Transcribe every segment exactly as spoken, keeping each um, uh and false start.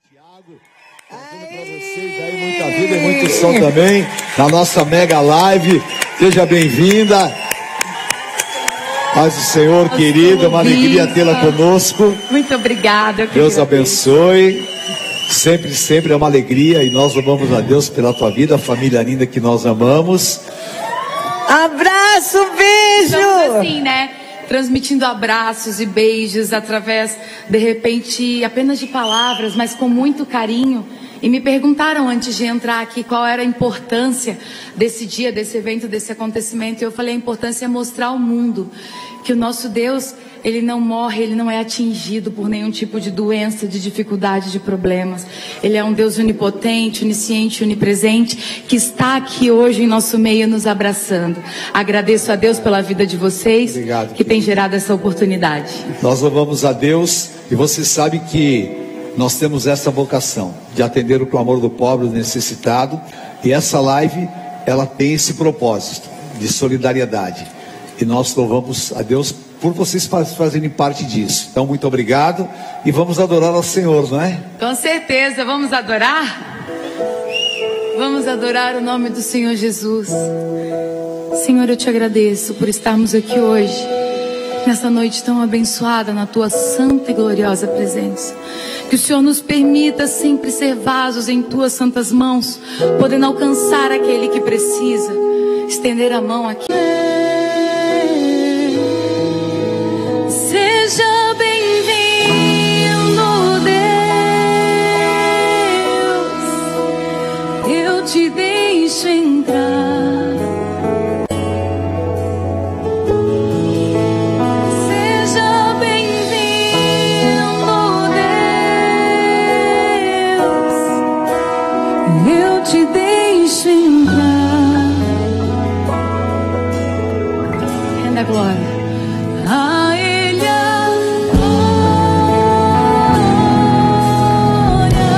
Tiago, trazendo para vocês aí muita vida e muito som também na nossa mega live. Seja bem-vinda. Paz do Senhor, querida, uma alegria tê-la conosco. Muito obrigada. Deus abençoe. Sempre, sempre é uma alegria e nós louvamos a Deus pela tua vida, a família linda que nós amamos. Abraço, beijo! Estamos assim, né? Transmitindo abraços e beijos através, de repente, apenas de palavras, mas com muito carinho. E me perguntaram antes de entrar aqui qual era a importância desse dia, desse evento, desse acontecimento. E eu falei, a importância é mostrar ao mundo que o nosso Deus, ele não morre, ele não é atingido por nenhum tipo de doença, de dificuldade, de problemas. Ele é um Deus onipotente, onisciente, onipresente, que está aqui hoje em nosso meio nos abraçando. Agradeço a Deus pela vida de vocês. Obrigado, que tem gerado essa oportunidade. Nós louvamos a Deus e você sabe que nós temos essa vocação de atender o clamor do pobre, do necessitado, e essa live, ela tem esse propósito de solidariedade, e nós louvamos a Deus por vocês fazerem parte disso. Então, muito obrigado, e vamos adorar ao Senhor, não é? Com certeza, vamos adorar? Vamos adorar o nome do Senhor Jesus. Senhor, eu te agradeço por estarmos aqui hoje, nessa noite tão abençoada, na tua santa e gloriosa presença. Que o Senhor nos permita sempre ser vasos em tuas santas mãos, podendo alcançar aquele que precisa, estender a mão aqui. Seja bem-vindo, Deus, eu te deixo entrar. Te deixo entrar. Renda a glória. A Ele a glória,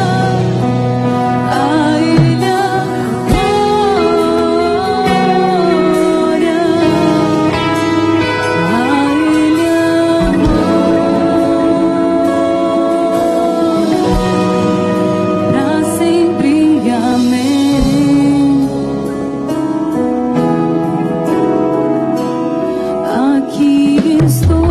a Ele a glória, a Ele a pra sempre. Amém. Estou